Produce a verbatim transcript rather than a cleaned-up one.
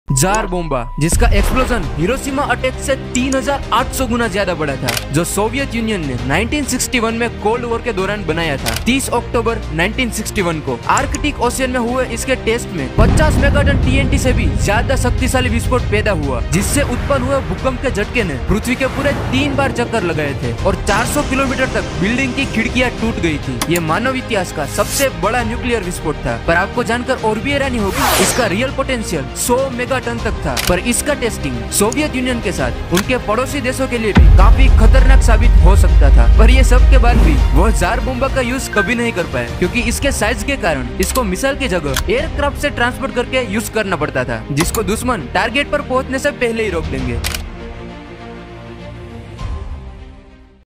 Jar बोम्बा, जिसका explosion Hiroshima attack से तीन हज़ार आठ सौ गुना ज्यादा बड़ा था, जो सोवियत यूनियन ने उन्नीस सौ इकसठ में कोल्ड वॉर के दौरान बनाया था। तीस अक्टूबर उन्नीस सौ इकसठ को आर्कटिक ओशियन में हुए इसके टेस्ट में पचास मेगाटन टीएनटी से भी ज्यादा शक्तिशाली विस्फोट पैदा हुआ, जिससे उत्पन्न हुए भूकंप के झटके ने पृथ्वी के पूरे तीन बार चक्कर लगाए थे और चार सौ किलोमीटर तक बिल्डिंग की खिड़कियां टूट गई थी। ये मानव इतिहास का सबसे बड़ा न्यूक्लियर विस्फोट था, पर आपको जानकर और भी हैरानी होगी, इसका रियल पोटेंशियल सौ मेगा टन तक था। पर इसका टेस्टिंग सोवियत यूनियन के साथ उनके पड़ोसी देशों के लिए भी काफी खतरनाक साबित हो सकता था। पर ये सब के बाद भी वह जार बोम्बा का यूज कभी नहीं कर पाए, क्योंकि इसके साइज के कारण इसको मिसाइल की जगह एयरक्राफ्ट से ट्रांसपोर्ट करके यूज करना पड़ता था, जिसको दुश्मन टारगेट पर पहुंचने से पहले ही रोक देंगे।